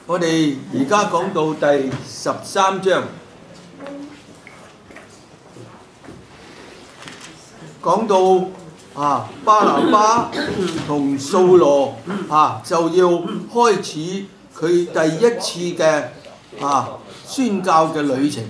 我哋而家講到第13章，講到巴拿巴同掃羅就要開始佢第一次嘅宣教嘅旅程。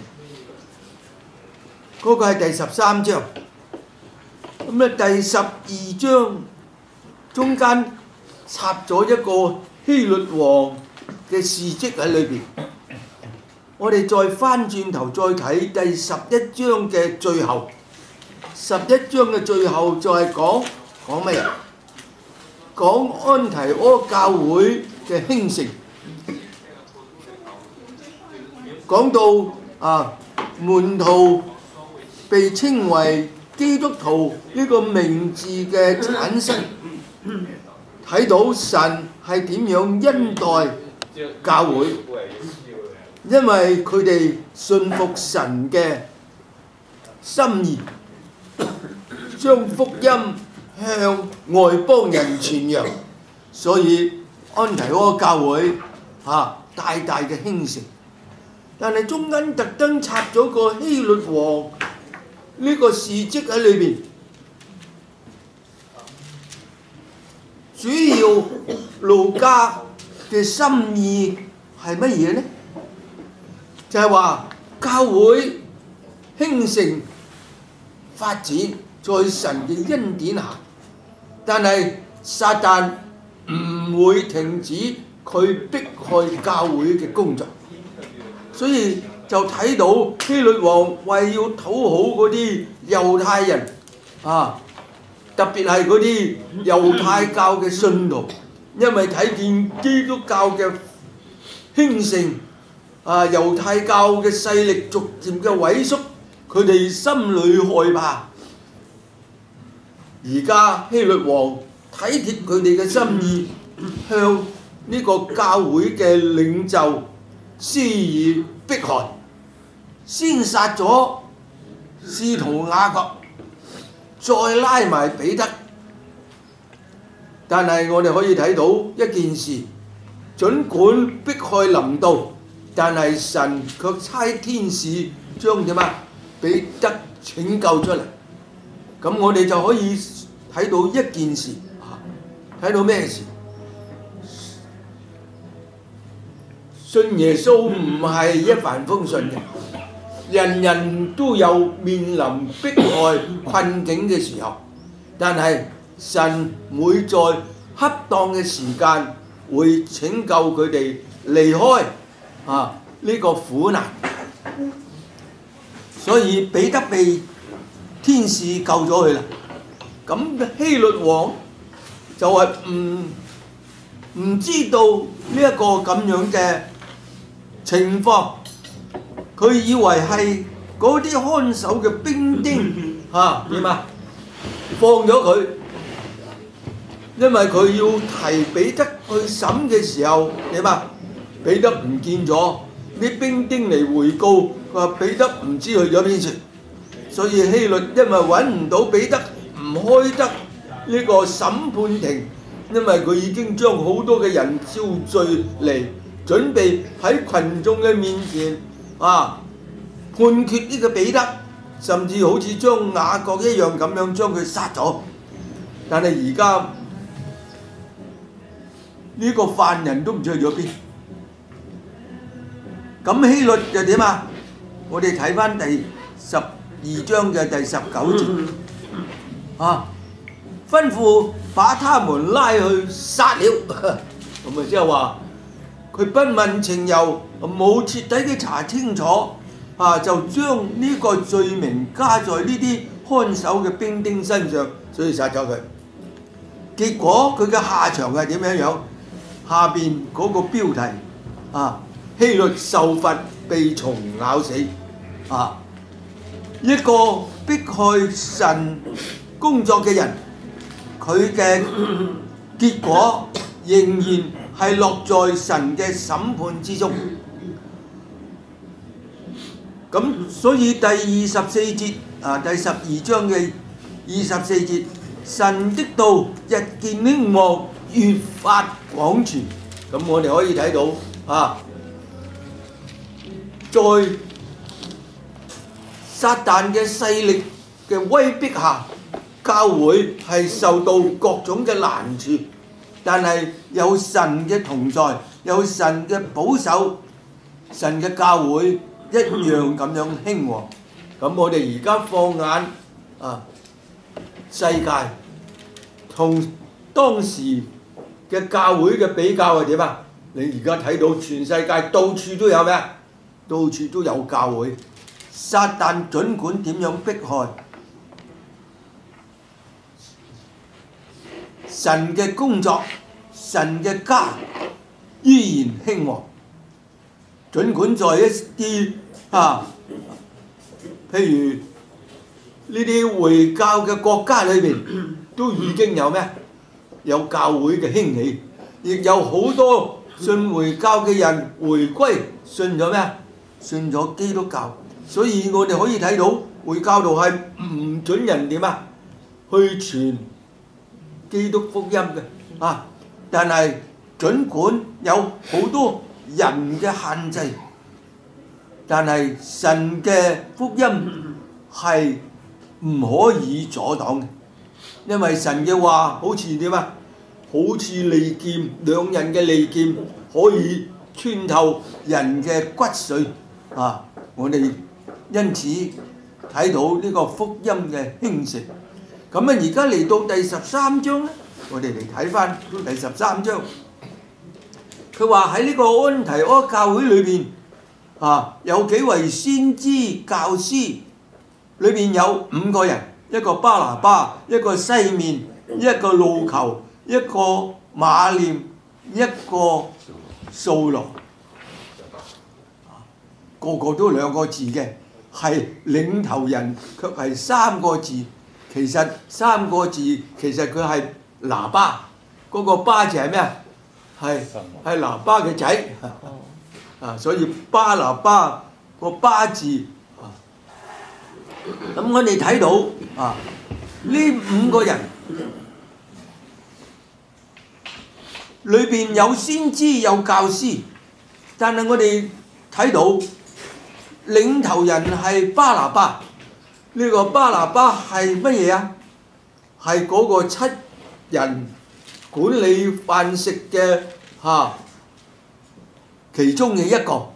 嗰個係第13章。咁咧第12章中間插咗一個希律王嘅事蹟喺裏邊。我哋再翻轉頭再睇第11章嘅最後。11章嘅最後就係講乜嘢？講安提阿教會嘅興盛，講到門徒被稱為基督徒呢個名字嘅產生，睇到神係點樣恩待教會，因為佢哋信服神嘅心意，將福音向外邦人傳揚，所以安提阿教會大大嘅興盛。但係中間特登插咗個希律王呢個事蹟喺裏邊，主要路加嘅心意係乜嘢呢？就係話教會興盛發展在神嘅恩典下，但係撒旦唔會停止佢迫害教會嘅工作，所以就睇到希律王為要討好嗰啲猶太人特別係嗰啲猶太教嘅信徒，因為睇見基督教嘅興盛，猶太教嘅勢力逐漸嘅萎縮，佢哋心裏害怕。而家希律王體貼佢哋嘅心意，向呢個教會嘅領袖施以迫害，先殺咗使徒雅各，再拉埋彼得。但係我哋可以睇到一件事，儘管迫害臨到，但係神卻差天使將彼得拯救出嚟。咁我哋就可以睇到一件事，睇到咩事？信耶穌唔係一帆風順嘅，人人都有面臨迫害困境嘅時候，但係神會在恰當嘅時間會拯救佢哋離開呢個苦難。所以彼得被天使救咗佢啦。咁希律王就係唔知道呢一個咁樣嘅情況，佢以為係嗰啲看守嘅兵丁放咗佢，因為佢要提彼得去審嘅時候彼得唔見咗，啲兵丁嚟回告，佢話彼得唔知去咗邊處，所以希律因為揾唔到彼得，唔開得呢個審判庭，因為佢已經將好多嘅人招聚嚟，準備喺群眾嘅面前判決呢個彼得，甚至好似將雅各一樣咁樣將佢殺咗。但係而家呢個犯人都唔知去咗邊。咁希律就點啊？我哋睇翻第12章嘅第19節吩咐把他們拉去殺了。咁咪即係話佢不問情由，冇徹底嘅查清楚，就將呢個罪名加在呢啲看守嘅兵丁身上，所以殺咗佢。結果佢嘅下場係點樣樣？下邊嗰個標題希律受罰被蟲咬死。一個迫害神工作嘅人，佢嘅結果仍然係落在神嘅審判之中。咁所以第24節第12章嘅24節，神的道日漸興旺，越發廣傳。咁我哋可以睇到在撒但嘅勢力嘅威逼下，教會係受到各種嘅難處，但係有神嘅同在，有神嘅保守，神嘅教會一樣咁樣興旺。咁我哋而家放眼世界同當時嘅教會嘅比較係點啊？你而家睇到全世界到處都有咩啊？到處都有教會。撒但儘管點樣迫害，神嘅工作、神嘅家依然興旺。儘管在一啲譬如呢啲回教嘅國家裏邊，都已經有咩？有教會嘅興起，亦有好多信回教嘅人回歸，信咗咩？信咗基督教。所以我哋可以睇到回教徒係唔準人點啊？去傳基督福音嘅但係儘管有好多人嘅限制，但係神嘅福音係唔可以阻擋嘅，因為神嘅話好似點啊？好似利劍，兩刃嘅利劍可以穿透人嘅骨髓我哋因此睇到呢個福音嘅興盛。咁而家嚟到第13章咧，我哋嚟睇翻第13章。佢話喺呢個安提阿教會裏邊有幾位先知教師，裏邊有5個人，一個巴拿巴，一個西面，一個路求，一個馬念，一個掃羅，個個都2個字嘅，係領頭人卻係3個字。其實3個字其實佢係拿巴，嗰個巴字係咩啊？係拿巴嘅仔所以巴拿巴個巴字咁我哋睇到呢5個人裏邊有先知有教師，但係我哋睇到領頭人係巴拿巴。呢個巴拿巴係乜嘢啊？係嗰個7人管理飯食嘅其中嘅一個。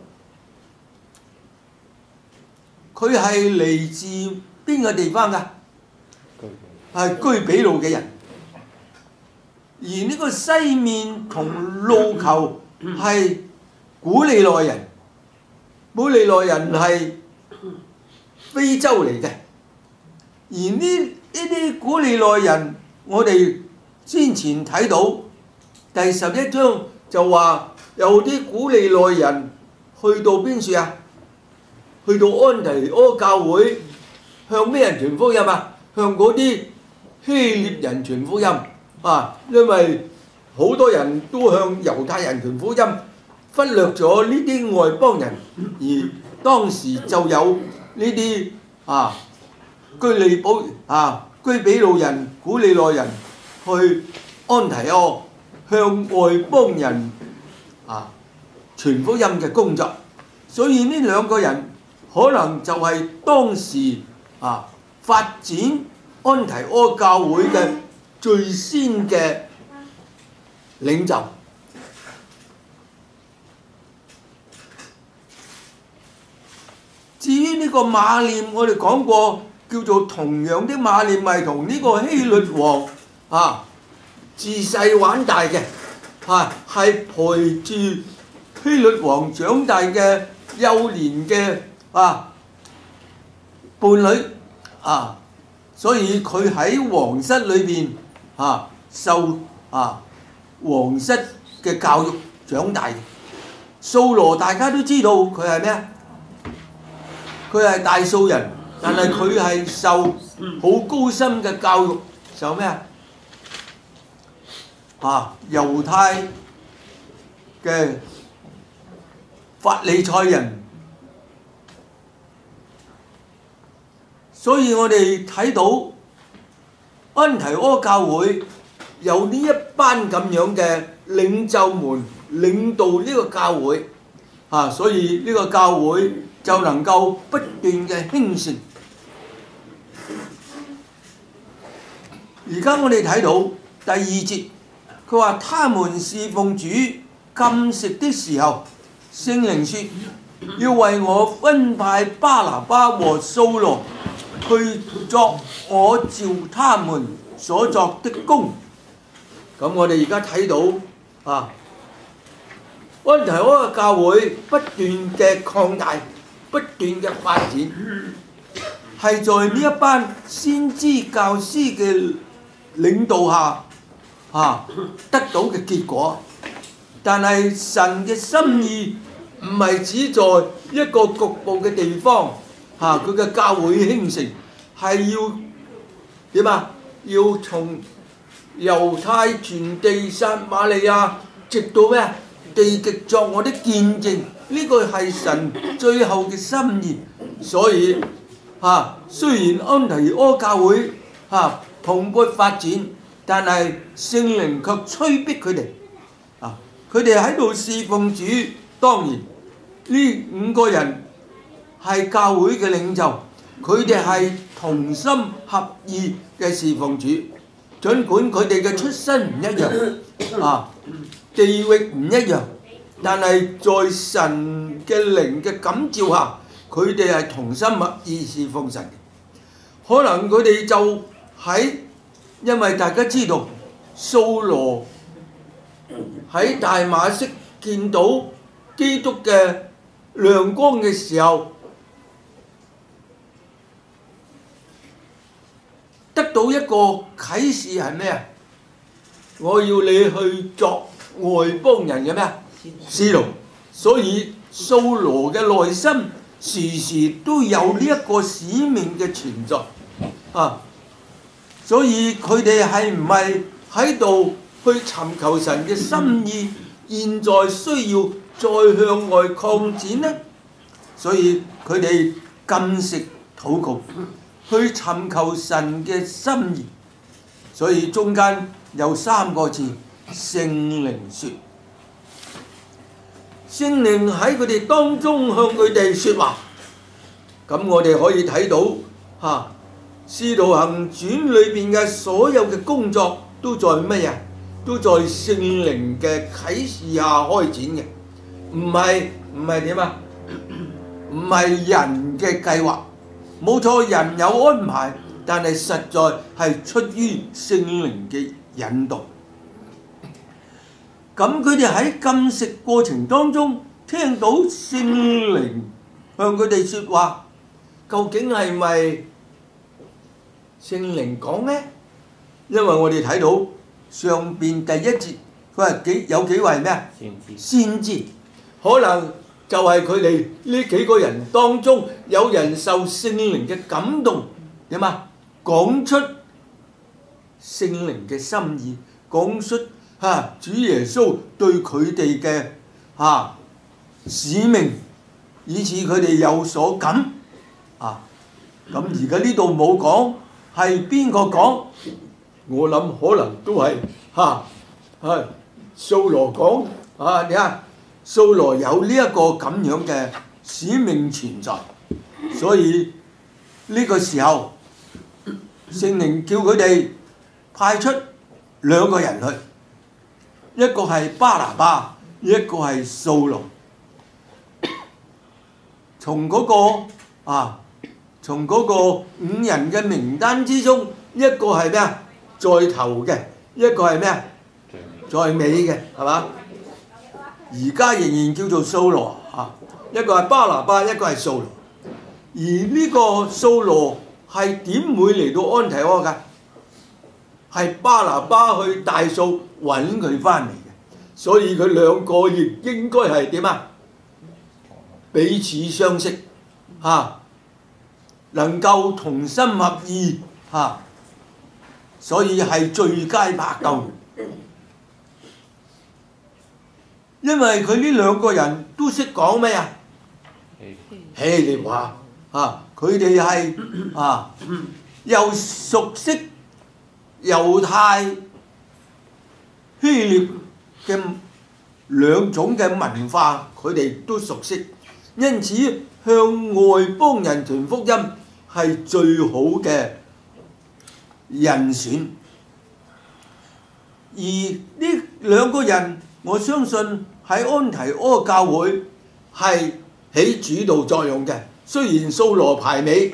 佢係嚟自邊個地方㗎？係居比路嘅人。而呢個西面同路求係古利奈人。古利奈人係非洲嚟嘅，而呢啲古利奈人，我哋先前睇到第11章就話有啲古利奈人去到邊處啊？去到安提阿教會，向咩人傳福音啊？向嗰啲希臘人傳福音因為好多人都向猶太人傳福音，忽略咗呢啲外邦人，而當時就有呢啲居比路人、古利奈人去安提阿向外邦人傳福音嘅工作，所以呢2個人可能就係當時發展安提阿教會嘅最先嘅領袖。至於呢個馬念，我哋講過叫做同樣的馬念，係同呢個希律王自細玩大嘅，係陪住希律王長大嘅幼年嘅伴侶所以佢喺皇室裏邊受皇室嘅教育長大。掃羅大家都知道佢係咩啊？佢係大數人，但係佢係受好高深嘅教育，受咩猶太嘅法利賽人。所以我哋睇到安提阿教會有呢一班咁樣嘅領袖們領導呢個教會所以呢個教會就能夠不斷嘅興盛。而家我哋睇到第2節，佢話他們侍奉主禁食的時候，聖靈說要為我分派巴拿巴和掃羅去作我召他們所作的工。咁我哋而家睇到安提阿嘅教會不斷嘅擴大，不斷嘅發展，係在呢一班先知教師嘅領導下得到嘅結果。但係神嘅心意唔係只在一個局部嘅地方佢嘅教會興盛，係要點啊？要從猶太全地撒瑪利亞直到咩地極作我的見證，呢個係神最後嘅心意。所以雖然安提阿教會蓬勃發展，但係聖靈卻催逼佢哋佢哋喺度侍奉主。當然呢5個人係教會嘅領袖，佢哋係同心合意嘅侍奉主。儘管佢哋嘅出身唔一樣地域唔一樣，但係在神嘅靈嘅感召下，佢哋係同心合意侍奉神。可能佢哋就因為大家知道掃羅喺大馬色見到基督嘅亮光嘅時候，得到一個啟示係咩啊？我要你去作外邦人嘅咩使徒。所以掃羅嘅內心時時都有呢一個使命嘅存在所以佢哋係唔係喺度去尋求神嘅心意？現在需要再向外擴展呢？所以佢哋禁食禱告，去尋求神嘅心意。所以中間有3個字，聖靈說。聖靈喺佢哋當中向佢哋說話。咁我哋可以睇到《使徒行傳》裏邊嘅所有嘅工作都在乜嘢？都在聖靈嘅啟示下開展嘅，唔係點啊？唔係人嘅計劃。冇錯，人有安排，但係實在係出於聖靈嘅引導。咁佢哋喺禁食過程當中聽到聖靈向佢哋說話，究竟係咪聖靈講呢？因為我哋睇到上邊第1節，佢話有幾位咩先知，可能就係佢哋呢幾個人當中有人受聖靈嘅感動，點啊？講出聖靈嘅心意，講出主耶穌對佢哋嘅使命，以致佢哋有所感咁而家呢度冇講係邊個講，我諗可能都係掃羅講你睇掃羅有呢一個咁樣嘅使命存在，所以呢個時候聖靈叫佢哋派出2個人去，一個係巴拿巴，一個係掃羅。從嗰個5人嘅名單之中，一個係咩啊？在頭嘅，一個係咩啊？在尾嘅，係嘛？而家仍然叫做掃羅一個係巴拿巴，一個係掃羅。而呢個掃羅係點會嚟到安提阿㗎？係巴拿巴去大數揾佢翻嚟嘅，所以佢2個亦應該係點啊？彼此相識能夠同心合意所以係最佳拍檔。因為佢呢2個人都識講咩啊？希臘話佢哋係又熟悉猶太臘嘅兩種嘅文化，佢哋都熟悉，因此向外邦人傳福音係最好嘅人選。而呢兩個人，我相信喺安提阿教會係起主導作用嘅。雖然掃羅排尾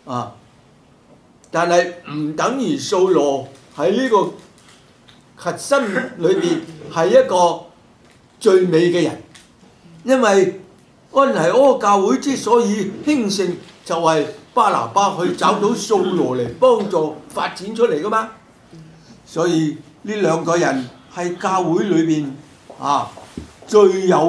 但係唔等於掃羅喺呢個核心裏邊係一個最美嘅人，因為安提阿教會之所以興盛，就係巴拿巴去找到掃羅嚟幫助發展出嚟噶嘛。所以呢兩個人係教會裏邊最有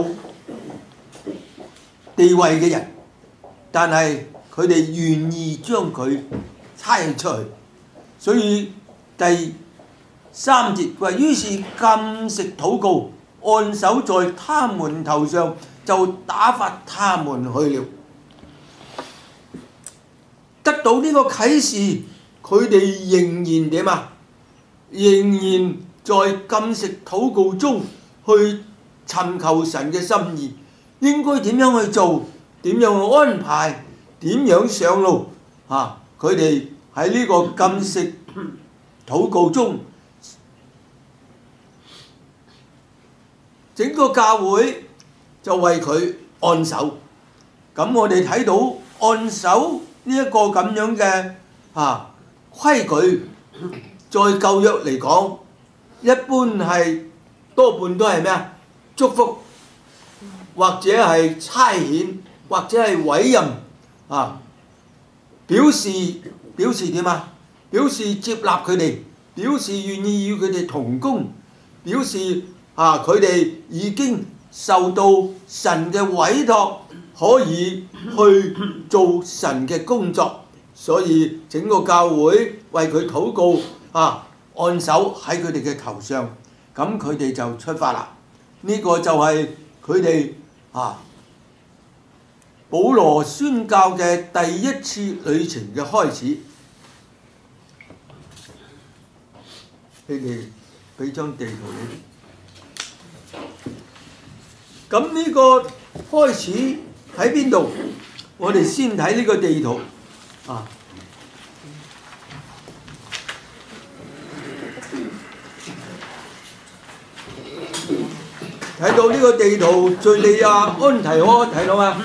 地位嘅人，但係佢哋願意將佢差出去。所以第3節話，於是禁食禱告，按手在他們頭上，就打發他們去了。得到呢個啟示，佢哋仍然點啊？仍然在禁食禱告中去尋求神嘅心意，應該點樣去做？點樣去安排？點樣上路？佢哋喺呢個禁食禱告中，整個教會就為佢按手。咁我哋睇到按手呢一個咁樣嘅規矩，在舊約嚟講，一般係多半都係咩啊？祝福，或者係差遣，或者係委任表示點啊？表示接納佢哋，表示願意與佢哋同工，表示佢哋已經受到神嘅委託，可以去做神嘅工作。所以整個教會為佢禱告按手喺佢哋嘅頭上，咁佢哋就出發啦。呢個就係佢哋保羅宣教嘅第一次旅程嘅開始。你哋俾張地圖你。咁呢個開始喺邊度？我哋先睇呢個地圖睇到呢個地圖，敘利亞安提阿睇到嘛？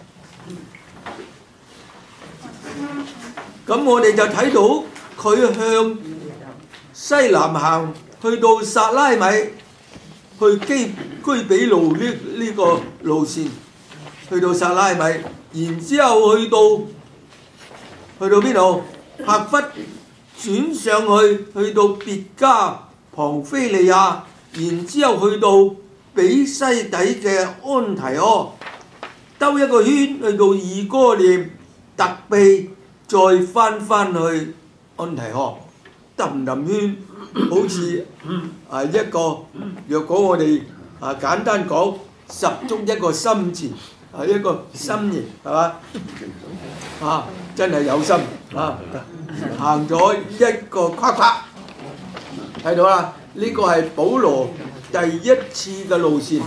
咁我哋就睇到佢向西南行，去到撒拉米，去居比路呢個路線，去到撒拉米，然之後去到邊度？帕弗轉上去到別加龐菲利亞，然之後去到比西底嘅安提阿，兜一個圈去到以哥念、特庇，再翻去安提阿，兜唔兜圈，好似一個，若果我哋簡單講，十足一個心字，一個心形，係嘛？真係有心行咗一個框框，睇到啦？呢個係保羅第一次嘅路線。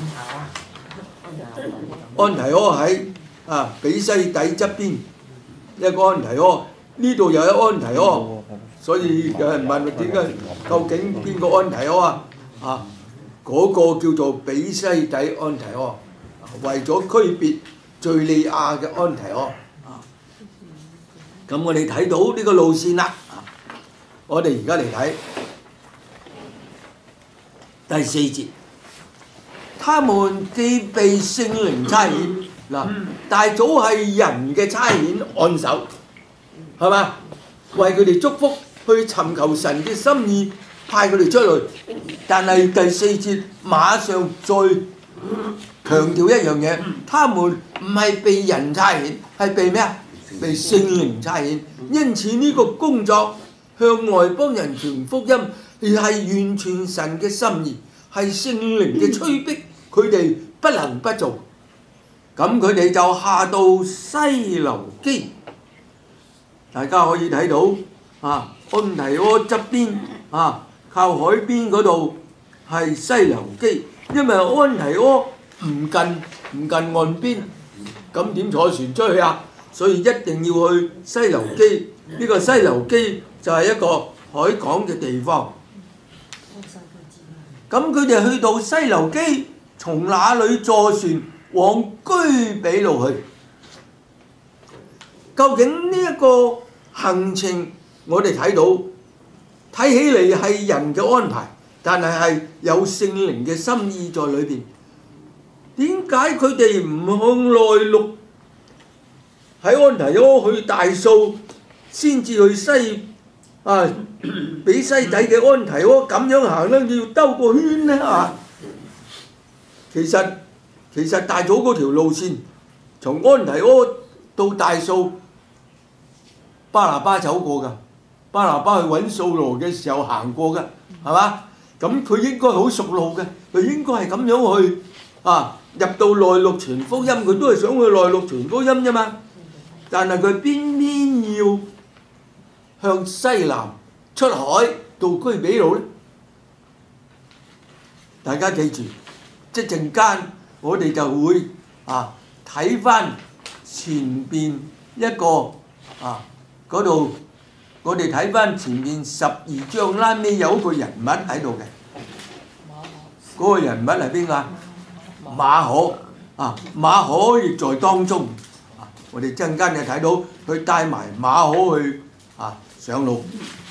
安提阿喺比西底側邊一個安提阿，呢度又有安提阿，所以有人問點解究竟邊個安提阿嗰個叫做比西底安提阿，為咗區別敍利亞嘅安提阿。咁我哋睇到呢個路線啦。我哋而家嚟睇第4節，他們既被聖靈差遣，大早係人嘅差遣按手，係嘛？為佢哋祝福，去尋求神嘅心意，派佢哋出去。但係第4節馬上再強調一樣嘢，他們唔係被人差遣，係被咩啊？被聖靈差遣。因此呢個工作向外邦人傳福音，而係完全神嘅心意，係聖靈嘅催逼，佢哋不能不做。咁佢哋就下到西流基，大家可以睇到安提阿側邊靠海邊嗰度係西流基，因為安提阿唔近岸邊，咁點坐船出去啊？所以一定要去西流基。呢個西流基就係一個海港嘅地方。咁佢哋去到西流基，從那裡坐船往居比路去。究竟呢一個行程，我哋睇起嚟係人嘅安排，但係有聖靈嘅心意在裏邊。點解佢哋唔向內陸喺安提阿去大數，先至去比西底嘅安提阿咁樣行咧？要兜個圈咧啊！其實大早嗰條路線，從安提阿到大數，巴拿巴走過㗎。巴拿巴去揾掃羅嘅時候行過㗎，係嘛？咁佢應該好熟路嘅，佢應該係咁樣去入到內陸傳福音，佢都係想去內陸傳福音啫嘛。但係佢偏要向西南出海到居比路咧。大家記住，即陣間我哋就會睇翻前邊一個嗰度。我哋睇翻前面12章拉尾有一個人物喺度嘅，嗰個人物係邊個啊？馬可馬可亦在當中。我哋陣間就睇到佢帶埋馬可去上路。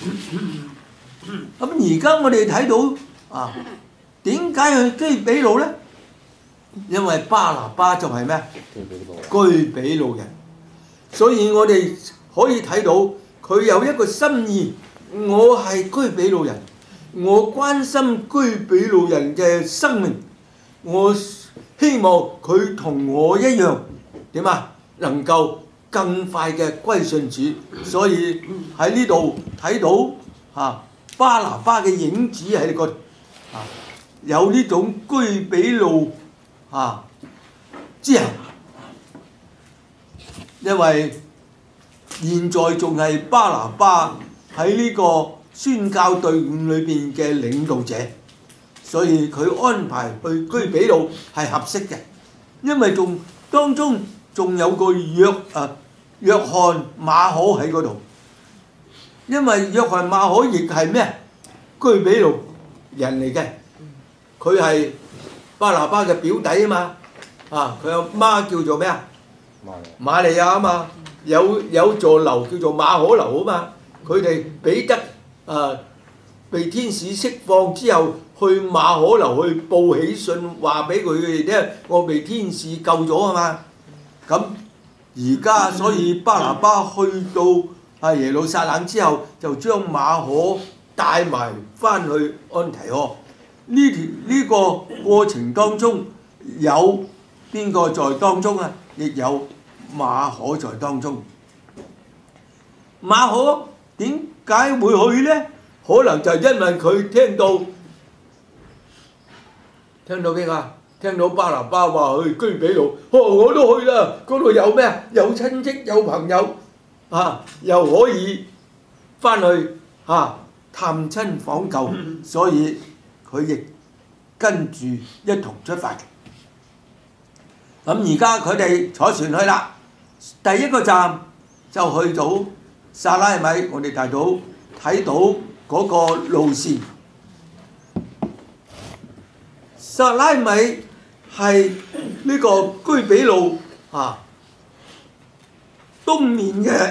咁而家我哋睇到點解去居比路呢？因為巴拿巴就係咩？居比路人，所以我哋可以睇到。佢有一個心意，我係居比路人，我關心居比路人嘅生命，我希望佢同我一樣點能夠更快嘅歸信主，所以喺呢度睇到巴拿巴嘅影子喺個有呢種居比路之後，因為現在仲係巴拿巴喺呢個宣教隊伍裏邊嘅領導者，所以佢安排去居比路係合適嘅，因為當中仲有個約翰馬可喺嗰度，因為約翰馬可亦係咩？居比路人嚟嘅，佢係巴拿巴嘅表弟啊嘛，佢阿媽叫做咩瑪利亞啊嘛。有座樓叫做馬可樓啊嘛，佢哋彼得被天使釋放之後，去馬可樓去報喜訊，話俾佢哋聽，我被天使救咗啊嘛。咁而家所以巴拿巴去到耶路撒冷之後，就將馬可帶埋翻去安提阿。呢個過程當中有邊個在當中啊？亦有馬可在當中。馬可點解會去呢？可能就因為佢聽到邊個？聽到巴拿巴話去居比路，我都去啦。嗰度有咩？有親戚有朋友又可以翻去探親訪舊，所以佢亦跟住一同出發。咁而家佢哋坐船去啦，第一個站就去到撒拉米，我哋睇到嗰個路線。撒拉米係呢個居比路東面嘅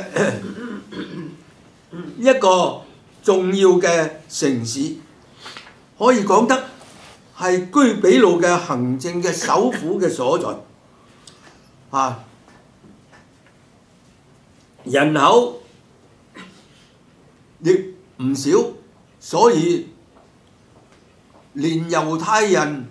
一個重要嘅城市，可以講得係居比路嘅行政嘅首府嘅所在。人口亦唔少，所以連猶太人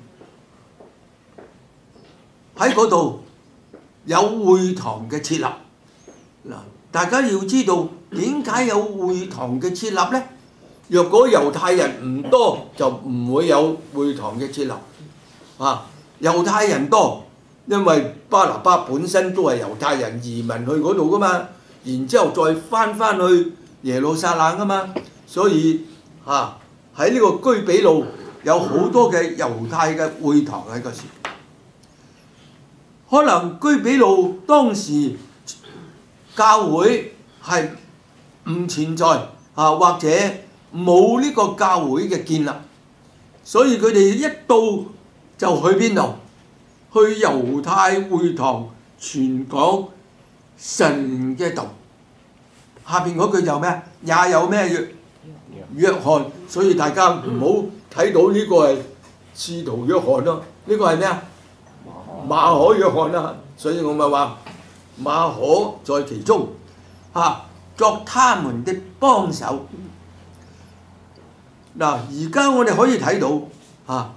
喺嗰度有會堂嘅設立。大家要知道點解有會堂嘅設立呢？若果猶太人唔多，就唔會有會堂嘅設立。猶太人多，因為巴拿巴本身都係猶太人移民去嗰度噶嘛，然之後再翻去耶路撒冷啊嘛，所以喺呢個居比路有好多嘅猶太嘅會堂喺嗰時。可能居比路當時教會係唔存在或者冇呢個教會嘅建立，所以佢哋一到就去邊度？去猶太會堂傳講神嘅道。下邊嗰句就咩？也有咩約翰，所以大家唔好睇到呢個係使徒約翰咯，呢個係咩啊？馬可約翰啦，所以我咪話馬可在其中作他們的幫手。嗱，而家我哋可以睇到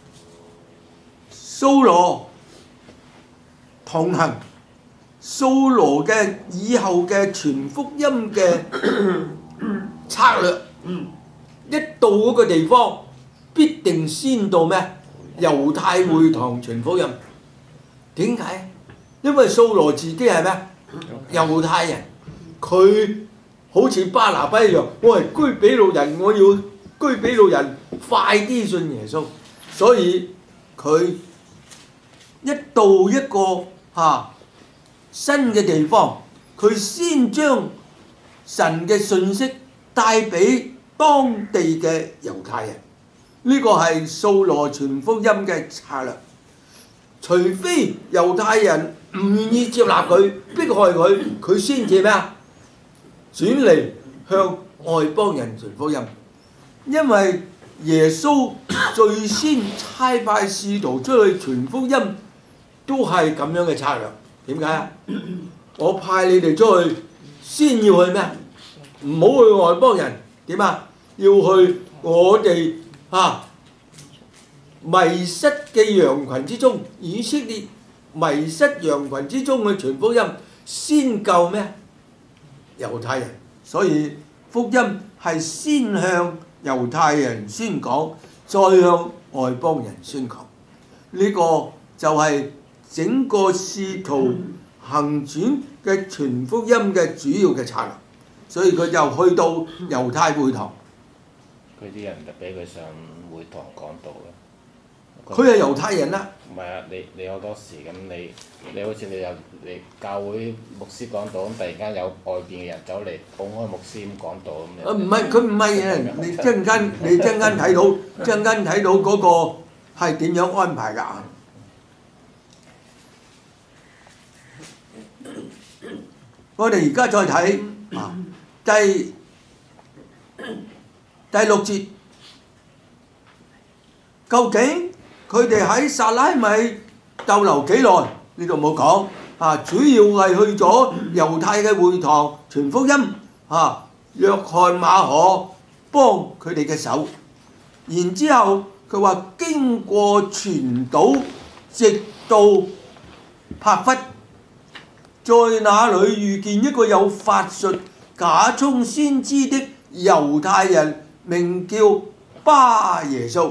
掃羅同行，掃羅嘅以後嘅傳福音嘅策略，一到嗰個地方必定先到咩？猶太會堂傳福音。點解？因為掃羅自己係咩？猶太人，佢好似巴拿巴一樣，我係居比路人，我要居比路人快啲信耶穌，所以佢一到一個新嘅地方，佢先將神嘅信息帶俾當地嘅猶太人。呢個係掃羅傳福音嘅策略。除非猶太人唔願意接納佢，迫害佢，佢先至咩啊？轉嚟向外邦人傳福音。因為耶穌最先差派使徒出去傳福音，都係咁樣嘅策略。點解啊？我派你哋出去，先要去咩？唔好去外邦人，點啊？要去我哋迷失嘅羊群之中，以色列迷失羊群之中去傳福音，先救咩？猶太人。所以福音係先向猶太人宣講，再向外邦人宣講。呢個就係整個使徒行傳嘅傳福音嘅主要嘅策略。所以佢就去到猶太會堂。 佢啲人就俾佢上會堂講道啦。 佢係猶太人啦。 唔係啊，你好多時咁你好似你教會牧師講道咁，突然間有外邊嘅人走嚟捧開牧師咁講道咁。 唔係，佢唔係嘅，你陣間睇到嗰個係點樣安排㗎？我哋而家再睇第6節，究竟佢哋喺撒拉米逗留幾耐？呢度冇講主要係去咗猶太嘅會堂傳福音約翰馬可幫佢哋嘅手，然之後佢話經過全島，直到帕弗，在那裡遇見一個有法術假充先知的猶太人，名叫巴耶穌。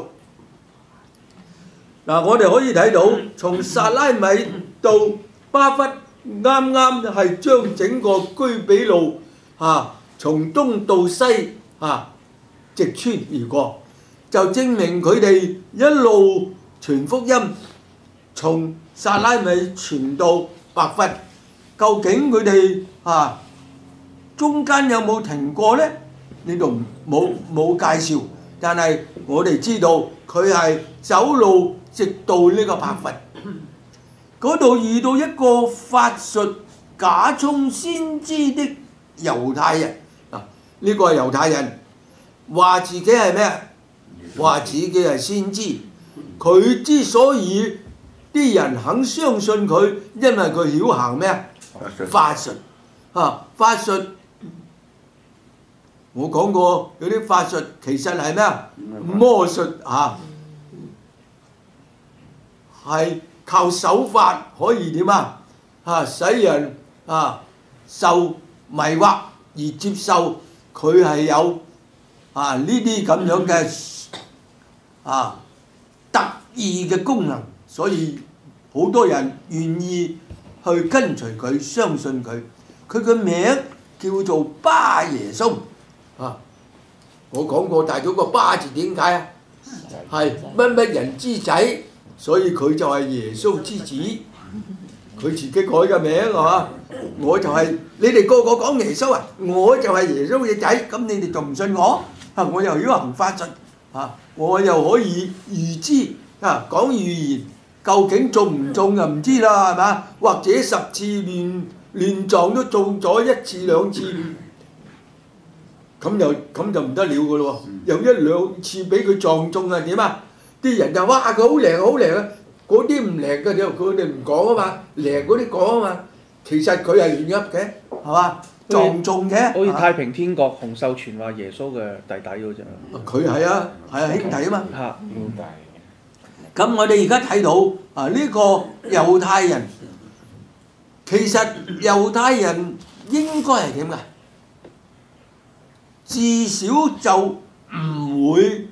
我哋可以睇到，從撒拉米到巴弗，啱啱係將整個居比路從東到西直穿而過，就證明佢哋一路傳福音，從撒拉米傳到巴弗。究竟佢哋中間有冇停過呢？呢度冇介紹，但係我哋知道佢係走路直到呢個巴弗，嗰度遇到一個法術假充先知的猶太人。呢個係猶太人，話自己係咩？話自己係先知。佢之所以啲人肯相信佢，因為佢曉行咩？法術。法術我講過，有啲法術其實係咩？魔術係靠手法可以點使人受迷惑而接受，佢係有呢啲咁樣嘅特異嘅功能，所以好多人願意去跟隨佢，相信佢。佢嘅名叫做巴耶穌。我講過，但係嗰個巴字點解啊？ 係乜乜人之仔，所以佢就係耶穌之子。佢自己改嘅名係嘛？我就係、你哋個個講耶穌啊，我就係耶穌嘅仔，咁你哋仲唔信我？我又要行法術我又可以預知講預言，究竟中唔中就唔知啦，係嘛？或者10次亂撞都中咗1次2次，咁就唔得了嘅咯喎！有1、2次俾佢撞中啊點啊？啲人就哇佢好靈好靈啊！嗰啲唔靈嘅佢哋唔講啊嘛，靈嗰啲講啊嘛，其實佢係亂噏嘅，係嘛？撞中嘅。 好似太平天國洪秀全話耶穌嘅弟弟嗰隻。 佢係啊兄弟啊嘛。 兄弟。 咁我哋而家睇到呢個猶太人，其實猶太人應該係點㗎？至少就唔會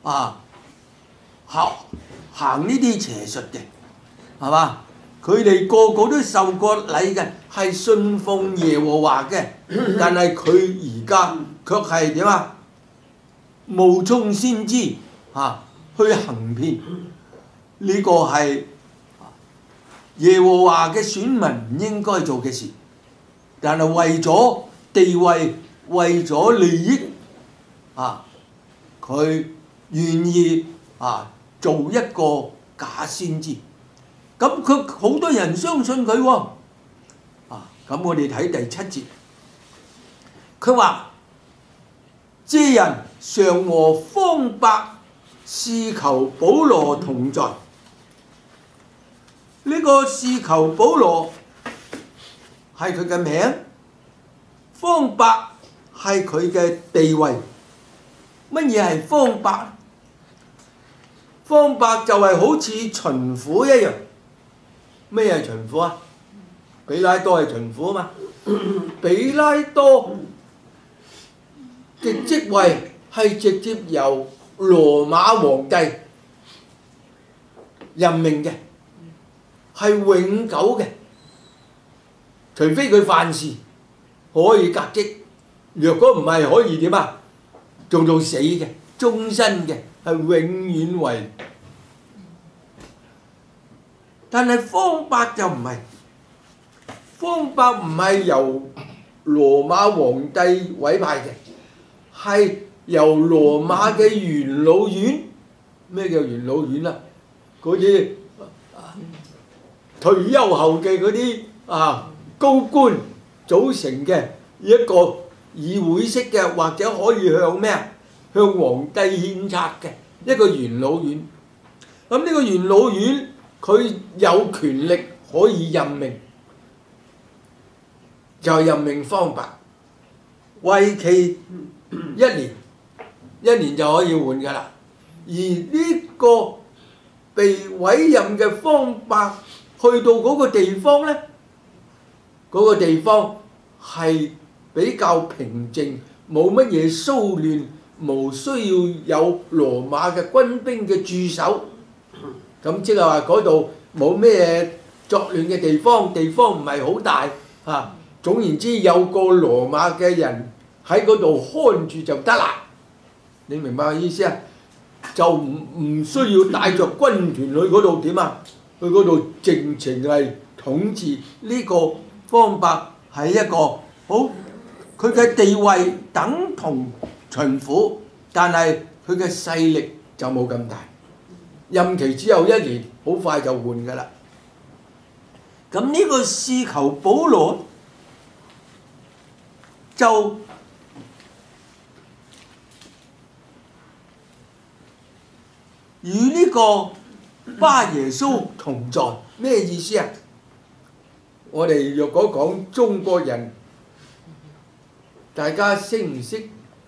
行呢啲邪術嘅，係嘛？佢哋個個都受過禮嘅，係信奉耶和華嘅，但係佢而家卻係點啊？冒充先知去行騙，呢個係耶和華嘅選民唔應該做嘅事，但係為咗地位、為咗利益佢願意做一個假先知，咁佢好多人相信佢喎。咁我哋睇第7節，佢話：這人常和方伯試求保羅同在。呢個試求保羅係佢嘅名，方伯係佢嘅地位。乜嘢係方伯？方伯就係好似巡撫一樣。咩係巡撫啊？比拉多係巡撫啊嘛。比拉多嘅職位係直接由羅馬皇帝任命嘅，係永久嘅，除非佢犯事可以革職，若果唔係可以點啊？做到死嘅，終身嘅，係永遠為。但係方伯就唔係，方伯唔係由羅馬皇帝委派嘅，係由羅馬嘅元老院。咩叫元老院啊？嗰啲退休後嘅嗰啲高官組成嘅一個議會式嘅，或者可以向咩啊？向皇帝獻策嘅一個元老院。咁呢個元老院佢有權力可以任命，就係任命方伯，為期1年，1年就可以換㗎啦。而呢個被委任嘅方伯去到嗰個地方呢，嗰個地方係比較平靜，冇乜嘢騷亂，無需要有羅馬嘅軍兵嘅駐守。咁即係話嗰度冇咩作亂嘅地方，地方唔係好大總言之，有個羅馬嘅人喺嗰度看住就得啦。你明白我意思啊？就唔需要帶着軍團去嗰度點啊？去嗰度直情係統治。呢個方伯係一個好，佢嘅地位等同巡撫，但係佢嘅勢力就冇咁大。任期只有1年，好快就換㗎啦。咁呢個試求保羅就與呢個巴耶穌同在，咩意思啊？我哋若果講中國人，大家識唔識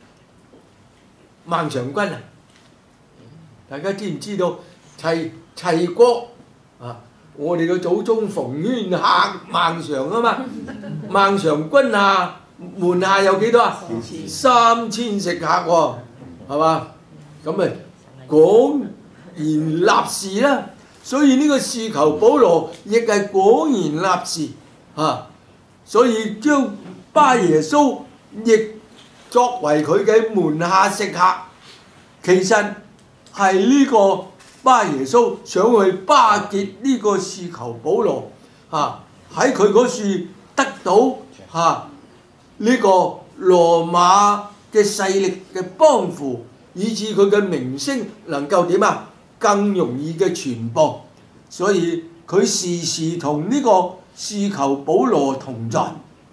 孟嘗君啊？大家知唔知道齊國我哋嘅祖宗馮淵客孟嘗啊嘛，孟嘗君下門下有幾多啊？3000食客喎，係嘛？咁咪廣然立事啦。所以呢個試求保羅亦係廣然立事所以將巴耶穌亦作為佢嘅門下食客。其實係呢個巴耶穌想去巴結呢個士求保羅喺佢嗰處得到呢個羅馬嘅勢力嘅幫扶，以致佢嘅名聲能夠點更容易嘅傳播，所以佢時時同呢個士求保羅同在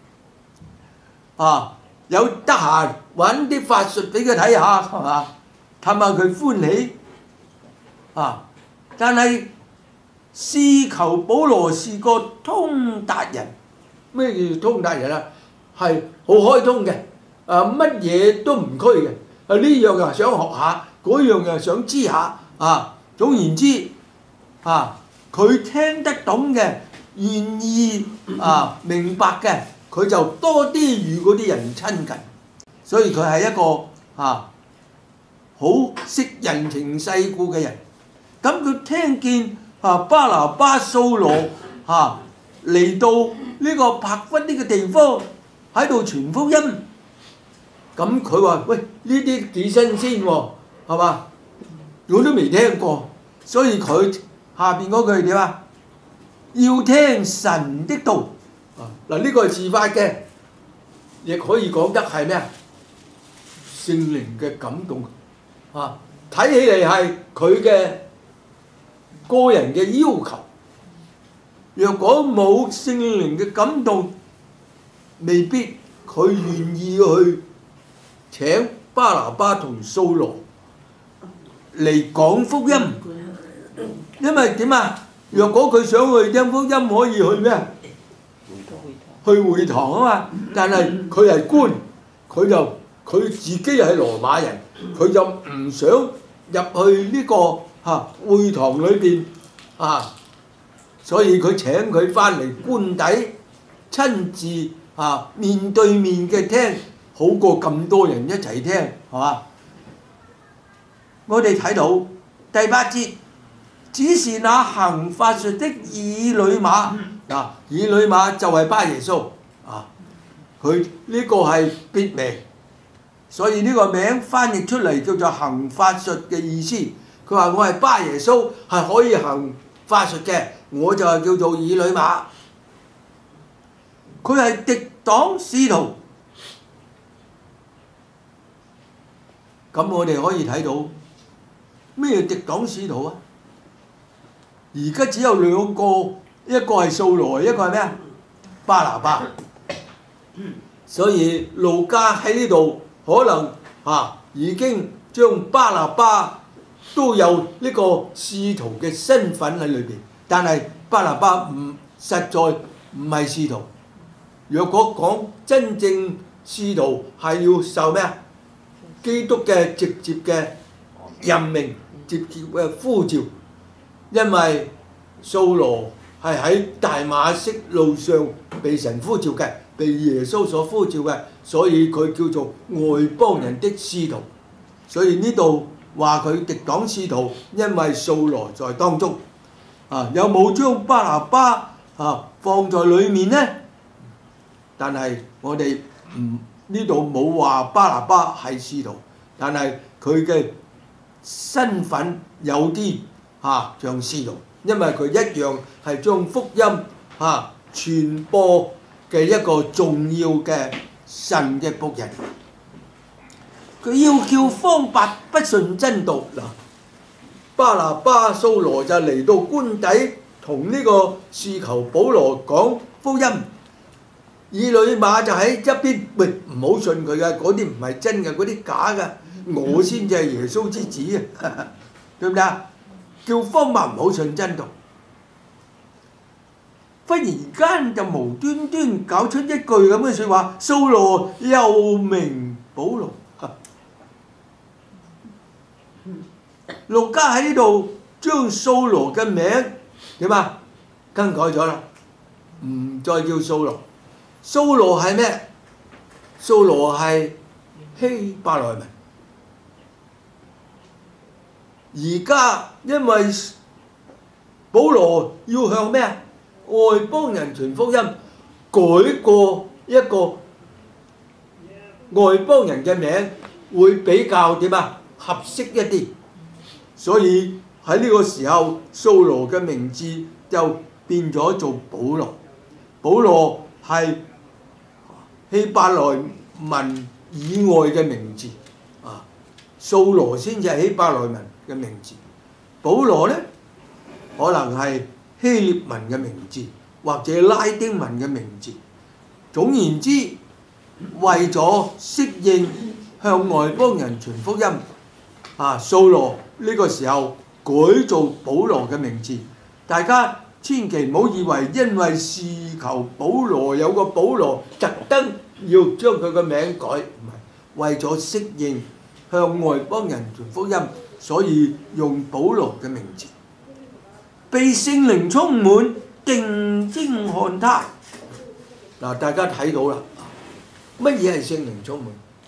有得閒揾啲法術俾佢睇下，係嘛？氹下佢歡喜但係士求保羅是個通達人。咩叫通達人係好開通嘅，乜嘢都唔拘嘅，呢樣又想學下，嗰樣又想知下總言之佢聽得懂嘅，願意明白嘅，佢就多啲與嗰啲人親近，所以佢係一個好識人情世故嘅人。咁佢聽見巴拿巴、掃羅嚟到呢個柏弗呢個地方喺度傳福音，咁佢話：喂，呢啲幾新鮮喎，係嘛？我都未聽過，所以佢下邊嗰句點要聽神的道呢個係自發嘅，亦可以講得係咩聖靈嘅感動睇起嚟係佢嘅個人嘅要求。若果冇聖靈嘅感動，未必佢願意去請巴拿巴同掃羅嚟講福音，因為點若果佢想去聽福音，可以去咩？去會堂嘛。但係佢係官，佢自己係羅馬人，佢就唔想入去呢個會堂裏邊所以佢請佢翻嚟官邸，親自面對面嘅聽，好過咁多人一齊聽，係嘛？我哋睇到第8節，只是那行法術的以呂馬以呂馬就係巴耶穌佢呢個係別名，所以呢個名翻譯出嚟叫做行法術嘅意思。佢話我係巴耶穌，係可以行法術嘅，我就係叫做以呂馬。佢係敵擋使徒。咁我哋可以睇到咩敵擋使徒而家只有兩個，一個係掃羅，一個係咩巴拿巴。所以路加喺呢度可能已經將巴拿巴都有呢個使徒嘅身份喺裏邊，但係巴拿巴實在唔係使徒。若果講真正使徒係要受咩基督嘅直接嘅任命、直接嘅呼召，因為掃羅係喺大馬色路上被神呼召嘅，被耶穌所呼召嘅，所以佢叫做外邦人的使徒。所以呢度話佢敵擋使徒，因為掃羅在當中。有冇將巴拿巴放在裡面呢？但係我哋呢度冇話巴拿巴係使徒，但係佢嘅身份有啲像使徒，因為佢一樣係將福音傳播嘅一個重要嘅神嘅僕人。佢要叫方伯不信真道巴拿巴、掃羅就嚟到官邸同呢個士求保羅講福音。以呂馬就喺一邊，喂，唔好信佢嘅，嗰啲唔係真嘅，嗰啲假嘅，我先至係耶穌之子對唔對叫方伯唔好信真道。忽然間就無端端搞出一句咁嘅説話：掃羅又名保羅。路加喺呢度將掃羅嘅名點更改咗啦，唔再叫掃羅。掃羅係咩？掃羅係希伯來文。而家因為保羅要向咩外邦人傳福音，改過一個外邦人嘅名會比較合適一啲。 所以喺呢個時候，掃羅嘅名字就變咗做保羅。保羅係希伯來文以外嘅名字啊，掃羅先至係希伯來文嘅名字。保羅呢，可能係希臘文嘅名字，或者拉丁文嘅名字。總言之，為咗適應向外邦人傳福音，掃羅呢個時候改做保羅嘅名字。大家千祈唔好以為因為事求保羅有個保羅，特登要將佢個名改，唔係為咗適應向外邦人傳福音，所以用保羅嘅名字。被聖靈充滿，定睛看他。嗱，大家睇到啦，乜嘢係聖靈充滿？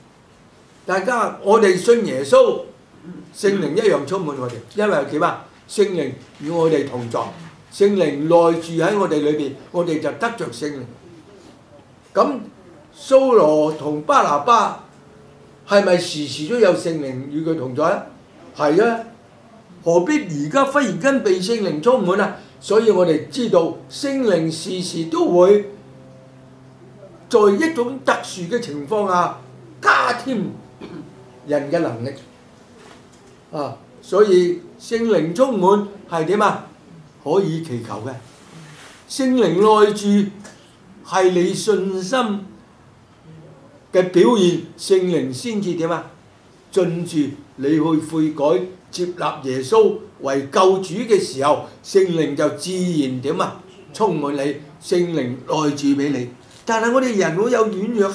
我哋信耶穌，聖靈一樣充滿我哋，因為點啊？聖靈與我哋同在，聖靈內住喺我哋裏邊，我哋就得着聖靈。咁掃羅同巴拿巴係咪時時都有聖靈與佢同在啊？係啊，何必而家忽然間被聖靈充滿啊？所以我哋知道聖靈時時都會在一種特殊嘅情況下加添人嘅能力啊！所以聖靈充滿係點啊？可以祈求嘅。聖靈內住係你信心嘅表現，聖靈先至點啊？進駐你去悔改，接納耶穌為救主嘅時候，聖靈就自然點啊？充滿你，聖靈內住俾你。但係我哋人會有軟弱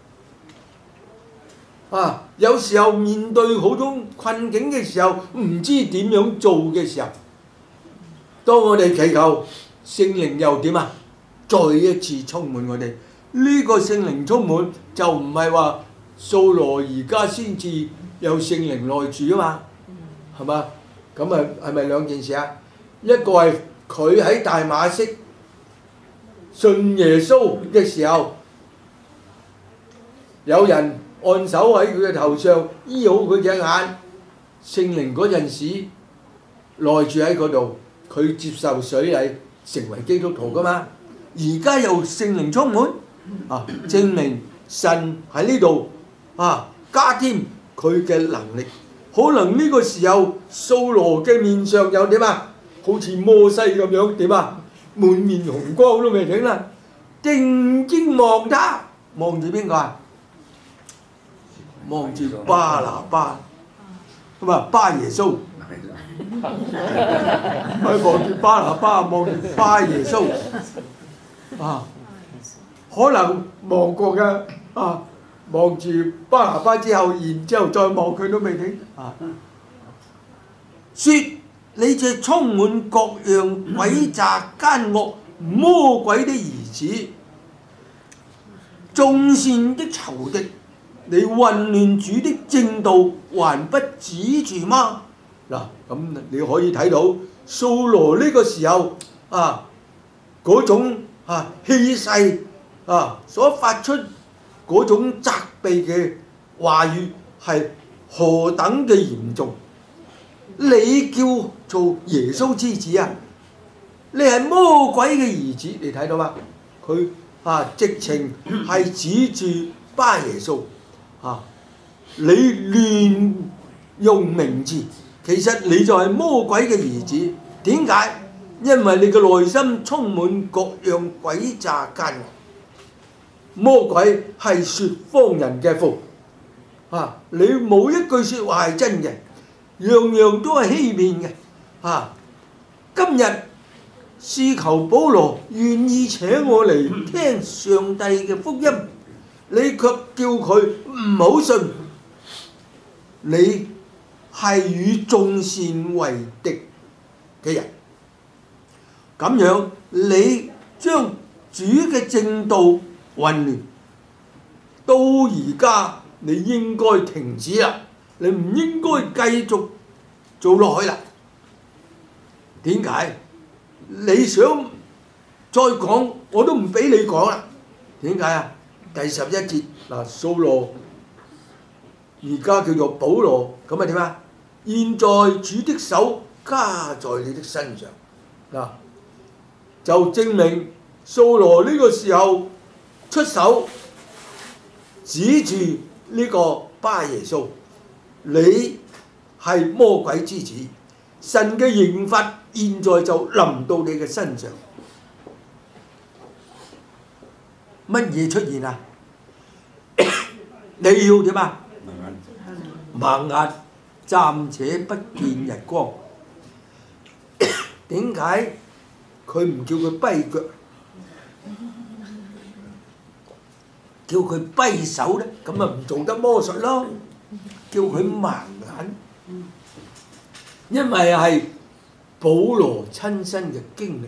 啊！有時候面對好多困境嘅時候，唔知點樣做嘅時候，當我哋祈求聖靈又點啊？再一次充滿我哋。呢個聖靈充滿就唔係話掃羅而家先至有聖靈內住啊嘛，係嘛？咁啊係咪兩件事啊？一個係佢喺大馬色信耶穌嘅時候，有人按手喺佢嘅頭上醫好佢隻眼，聖靈嗰陣時內住喺嗰度，佢接受水禮成為基督徒噶嘛。而家又聖靈充滿啊，證明神喺呢度加添佢嘅能力。可能呢個時候掃羅嘅面上又點啊？好似摩西咁樣點啊？滿面紅光都未頂啦！定睛望他，望住邊個啊？望住巴拿巴，咁啊巴耶穌，佢望住巴拿巴，望住巴耶穌，可能望過嘅望住巴拿巴之後，然之後再望佢都未定説你這充滿各樣詭詐奸惡魔鬼的兒子，眾善的仇敵，你混亂主的正道，還不止住嗎？嗱，咁你可以睇到掃羅呢個時候嗰種氣勢所發出嗰種責備嘅話語係何等嘅嚴重！你叫做耶穌之子啊？你係魔鬼嘅兒子，你睇到嗎？佢直情係指住巴耶穌你亂用名字，其實你就係魔鬼嘅兒子。點解？因為你嘅內心充滿各樣詭詐奸惡。魔鬼係説謊人嘅父你冇一句説話係真嘅，樣樣都係欺騙嘅今日試求保羅願意請我嚟聽上帝嘅福音，你卻叫佢唔好信，你係與眾善為敵嘅人。咁樣你將主嘅正道混亂，到而家你應該停止啦，你唔應該繼續做落去啦。點解？你想再講，我都唔俾你講啦。點解啊？第11節掃羅而家叫做保羅，咁啊點啊？ 現在主的手加在你的身上，就證明掃羅呢個時候出手指住呢個巴耶穌，你係魔鬼之子，神嘅刑罰現在就臨到你嘅身上。乜嘢出現啊？你要點啊？盲眼，暫且不見日光。點解佢唔叫佢跛腳，叫佢跛手咧？咁咪唔做得魔術咯？叫佢盲眼，因為係保羅親身嘅經歷。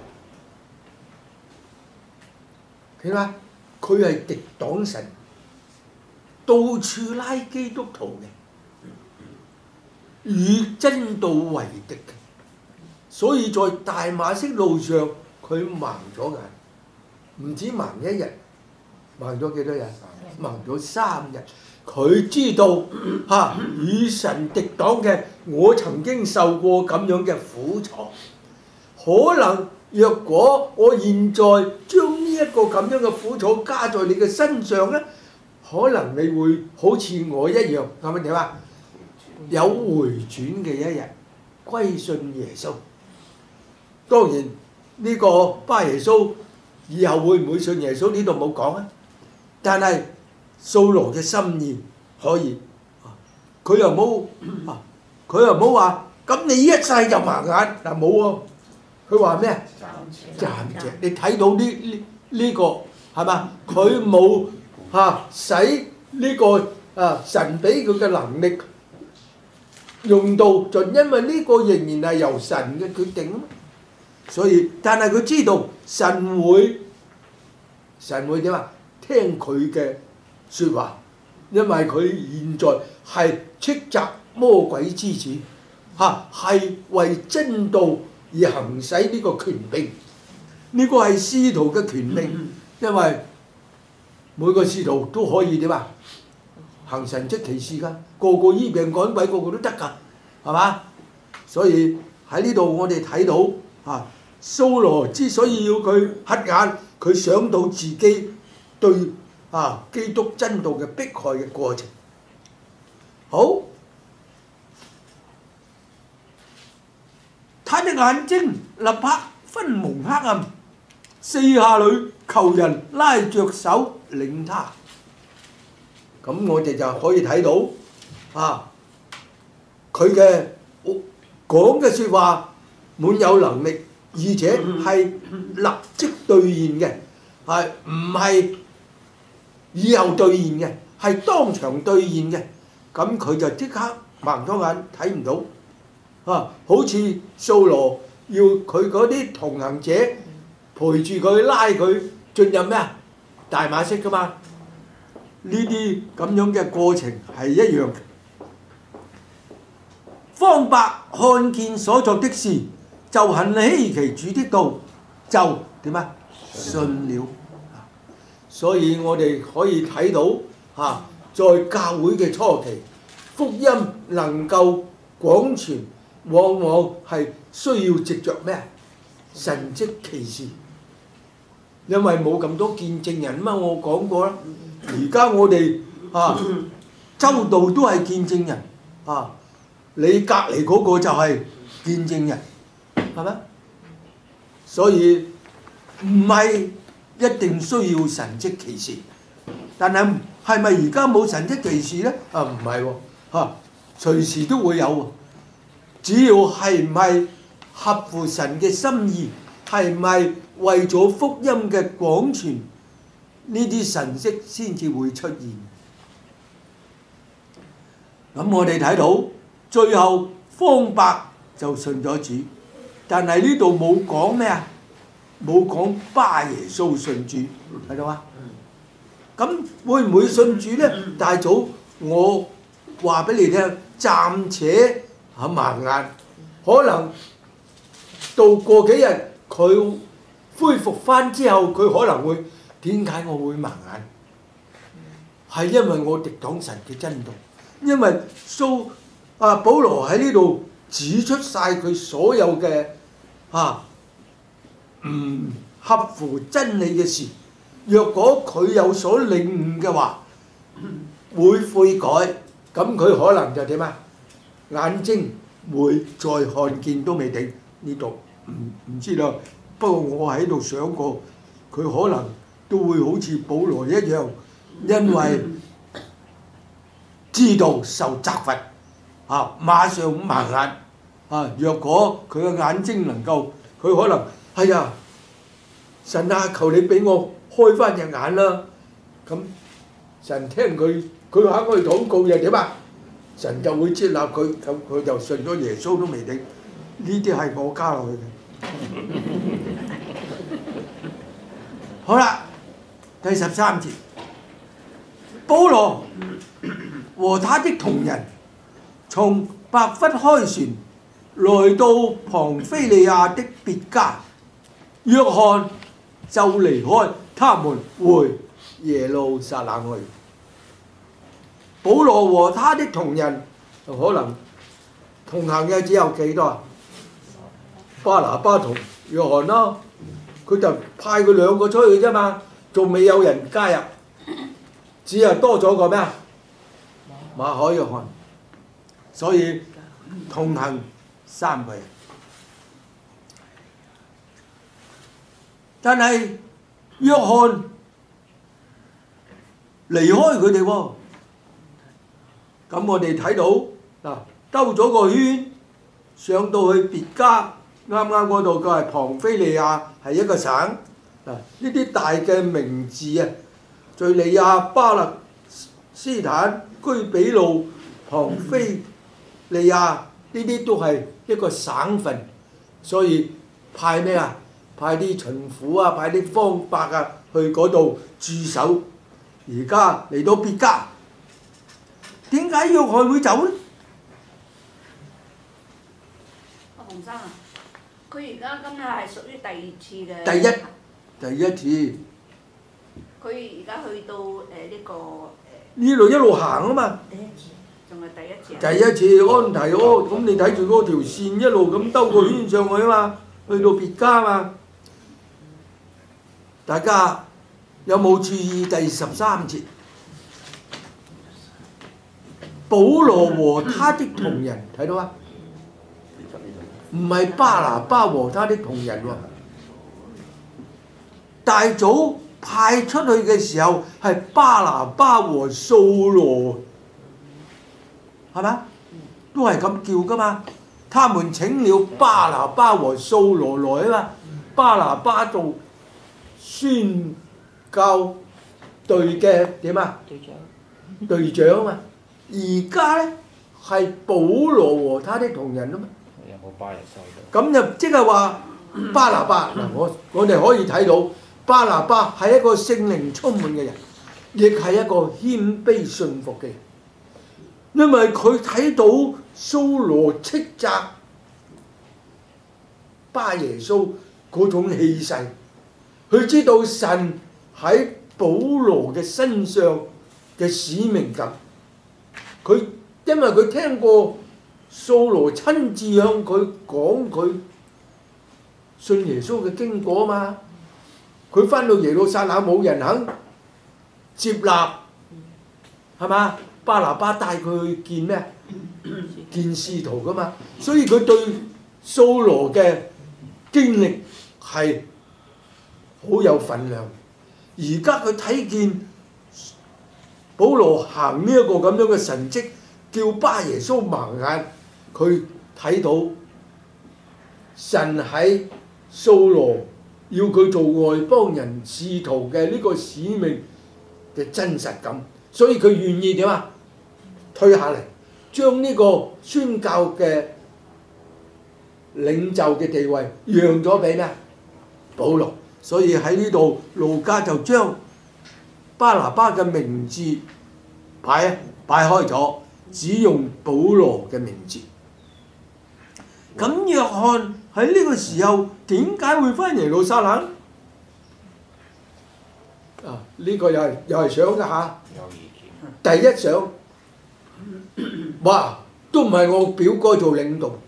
點解？佢係敵擋神，到處拉基督徒嘅，與真道為敵嘅，所以在大馬色路上佢盲咗眼，唔止盲一日，盲咗幾多日？盲咗3日。佢知道與神敵擋嘅，我曾經受過咁樣嘅苦楚，可能若果我現在將呢一個咁樣嘅苦楚加在你嘅身上咧，可能你會好似我一樣，係咪點啊？有回轉嘅一日，歸信耶穌。當然呢個巴耶穌以後會唔會信耶穌呢度冇講啊，但係掃羅嘅心意可以，佢又冇話咁你一世就盲眼嗱，冇喎。佢話咩？暫且，你睇到呢個係嘛？佢冇使呢個神俾佢嘅能力用到盡，因為呢個仍然係由神嘅決定。所以，但係佢知道神會點啊？聽佢嘅説話，因為佢現在係斥責魔鬼之子，係為真道而行使呢個權柄，呢個係使徒嘅權柄，因為每個使徒都可以點啊？行神蹟奇事㗎，個個醫病趕鬼，個個都得㗎，係嘛？所以喺呢度我哋睇到掃羅之所以要佢瞎眼，佢想到自己對基督真道嘅迫害嘅過程。好。他的眼睛立刻昏蒙黑暗，四下裏求人拉着手領他。咁我哋就可以睇到佢嘅講嘅説話滿有能力，而且係立即兌現嘅，係唔係以後兌現嘅，係當場兌現嘅。咁佢就即刻盲咗眼，睇唔到。好似掃羅要佢嗰啲同行者陪住佢拉佢進入咩大馬色㗎嘛？呢啲咁樣嘅過程係一樣。方伯看見所作的事，就很稀奇主的道，就點啊？信了。所以我哋可以睇到在教會嘅初期，福音能夠廣傳，往往係需要藉着咩？神蹟奇事，因為冇咁多見證人嘛。我講過啦，而家我哋周道都係見證人你隔離嗰個就係見證人，係咪？所以唔係一定需要神蹟奇事，但係咪而家冇神蹟奇事咧？唔係喎，隨時都會有喎。只要係唔係合乎神嘅心意，係唔係為咗福音嘅廣傳，呢啲神蹟先至會出現。咁我哋睇到最後方伯就信咗主，但係呢度冇講咩啊？冇講巴耶穌信主，睇到嗎？咁會唔會信主呢？大早我話俾你聽，暫且盲眼，可能到過幾日佢恢復翻之後，佢可能會點解我會盲眼？係因為我敵擋神嘅真道，因為保羅喺呢度指出晒佢所有嘅唔合乎真理嘅事。若果佢有所領悟嘅話，會悔改，咁佢可能就點啊？眼睛會再看見都未定。呢度唔知道，不過我喺度想過，佢可能都會好似保羅一樣，因為知道受責罰馬上盲眼若果佢嘅眼睛能夠，佢可能係啊，神啊，求你俾我開翻隻眼啦！咁神聽佢肯去禱告又點啊？神就會接納佢，咁佢就信咗耶穌都未定。呢啲係我加落去嘅。好啦，第13節，保羅和他的同人從白弗開船，來到龐菲利亞的別家，約翰就離開他們回耶路撒冷去。保羅和他的同人可能同行嘅只有幾多啊？巴拿巴同約翰咯，佢就派佢兩個出去啫嘛，仲未有人加入，只係多咗個咩啊？馬可約翰，所以同行3個人。但係約翰離開佢哋喎，咁我哋睇到兜咗個圈，上到去別家，啱啱嗰度佢係龐菲利亞，係一個省。呢啲大嘅名字啊，敍利亞、巴勒斯坦、居比路、龐菲利亞呢啲都係一個省份，所以派咩啊？派啲巡撫啊，派啲方伯啊去嗰度駐守。而家嚟到別家，點解約翰會走呢？ 洪生啊，佢而家今日係屬於第2次嘅。 第一次。 佢而家去到呢個呢度一路行啊嘛。 第一次，仲係第一次。 第一次安提阿，咁你睇住嗰條線一路咁兜個圈上去啊嘛，去到別家嘛。大家有冇注意第13節？保羅和他的同人睇到啊？唔係巴拿巴和他的同人喎。大早派出去嘅時候係巴拿巴和掃羅，係咪？都係咁叫噶嘛。他們請了巴拿巴和掃羅來啊嘛。巴拿巴做宣教隊嘅點啊？隊長啊嘛。而家呢係保羅和他的同人啊嘛。 有冇巴耶穌？ 咁就即係話巴拿巴嗱，我哋可以睇到巴拿巴係一個聖靈充滿嘅人，亦係一個謙卑信服嘅人，因為佢睇到掃羅斥責巴耶穌嗰種氣勢，佢知道神喺保羅嘅身上嘅使命感。佢因為佢聽過掃羅親自向佢講佢信耶穌嘅經過啊嘛，佢翻到耶路撒冷冇人肯接納，係嘛？巴拿巴帶佢去見咩？見使徒噶嘛，所以佢對掃羅嘅經歷係好有份量。而家佢睇見保羅行呢一個咁樣嘅神蹟，叫巴耶穌盲眼，佢睇到神喺掃羅要佢做外邦人使徒嘅呢個使命嘅真實感，所以佢願意點啊？退下嚟，將呢個宣教嘅領袖嘅地位讓咗俾咩？保羅。所以喺呢度路加就將巴拿巴嘅名字擺開咗，只用保羅嘅名字。咁約翰喺呢個時候點解會翻耶路撒冷？呢個又係想㗎嚇。 有意見。 第一想，哇， 都唔係我表哥做領導，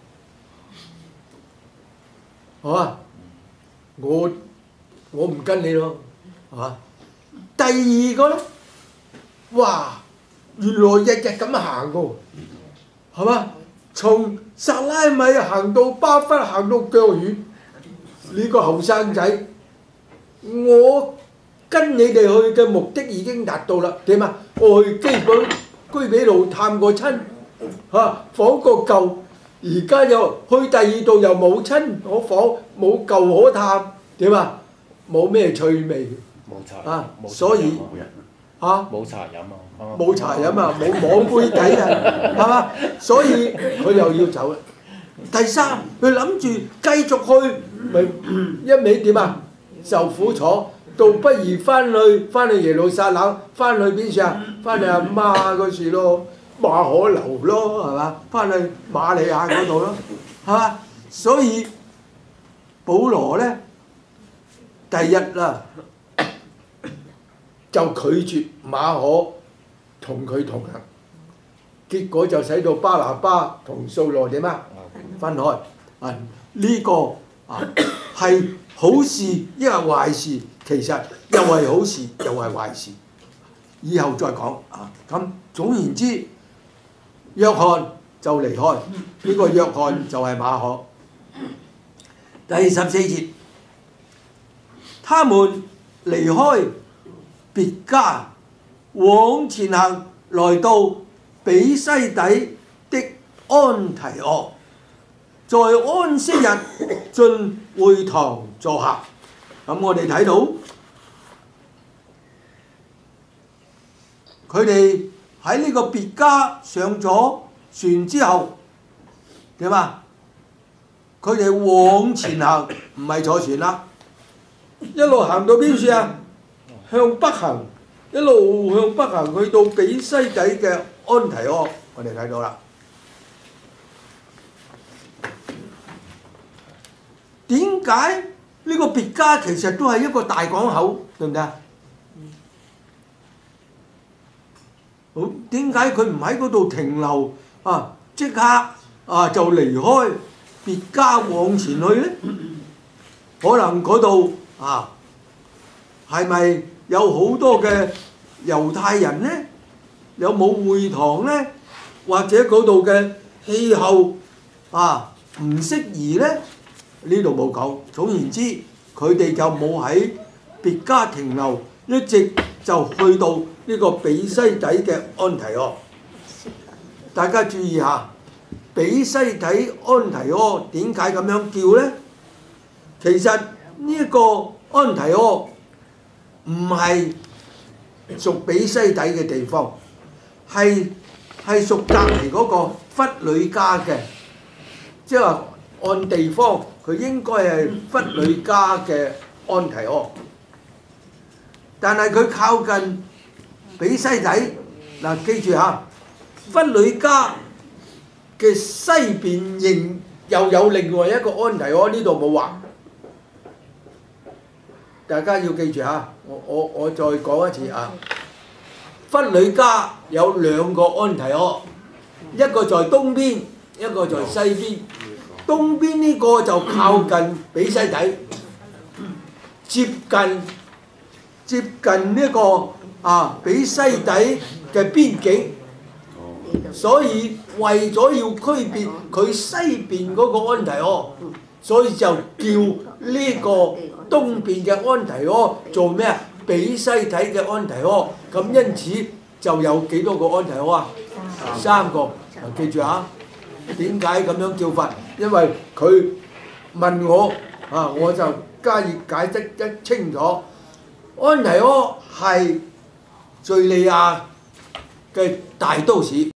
係嘛？我唔跟你咯，係嘛？第二個咧，哇！原來日日咁行噶喎，係嘛？從薩拉米行到巴忽，行到腳軟。呢個後生仔，我跟你哋去嘅目的已經達到啦。點啊？我去居比路探過親，訪過舊，而家又去第二度又冇親可訪，冇舊可探，點啊？冇咩趣味冇茶啊！所以冇茶飲啊！ 冇茶飲啊！冇摸杯底啊，係嘛？所以佢又要走啦。第三，佢諗住繼續去，咪一味點啊？受苦楚，倒不如翻去耶路撒冷，翻去邊處啊？翻去阿媽嗰處咯，馬可樓咯，係嘛？翻去瑪利亞嗰度咯，係嘛？所以保羅咧，第一啦，就拒絕馬可同佢同行，結果就使到巴拿巴同掃羅點啊？分開啊！呢個啊係好事抑係壞事，其實又係好事又係壞事，以後再講啊！咁總言之，約翰就離開，呢個約翰就係馬可。第14節，他們離開別家，往前行，來到比西底的安提阿。在安息日進會堂坐下，咁我哋睇到佢哋喺呢個別家上咗船之後點啊？佢哋往前行，唔係坐船啦，一路行到邊處啊？向北行，一路向北行去到比西底嘅安提阿，我哋睇到啦。點解呢個別家其實都係一個大港口，對唔對啊？好，點解佢唔喺嗰度停留啊？即刻啊就離開別家往前去呢？可能嗰度啊係咪有好多嘅猶太人呢？有冇會堂呢？或者嗰度嘅氣候啊唔適宜呢？呢度冇講，總言之，佢哋就冇喺別家停留，一直就去到呢個比西底嘅安提阿。大家注意下，比西底安提阿點解咁樣叫呢？其實呢一個安提阿唔係屬比西底嘅地方，係屬隔離嗰個弗呂家嘅，即係話按地方。佢應該係弗呂家嘅安提阿，但係佢靠近比西底。嗱，記住嚇，弗呂家嘅西邊仍又有另外一個安提阿，呢度冇畫，大家要記住嚇。我再講一次啊，弗呂家有兩個安提阿，一個在東邊，一個在西邊。東邊呢個就靠近比西底，接近呢個比西底嘅邊境，所以為咗要區別佢西邊嗰個安提阿，所以就叫呢個東邊嘅安提阿做咩啊？比西底嘅安提阿，咁因此就有幾多個安提阿啊？3個，記住嚇。點解咁樣叫法？因為佢問我我就加以解釋得清楚。安提阿係敘利亞嘅大都市。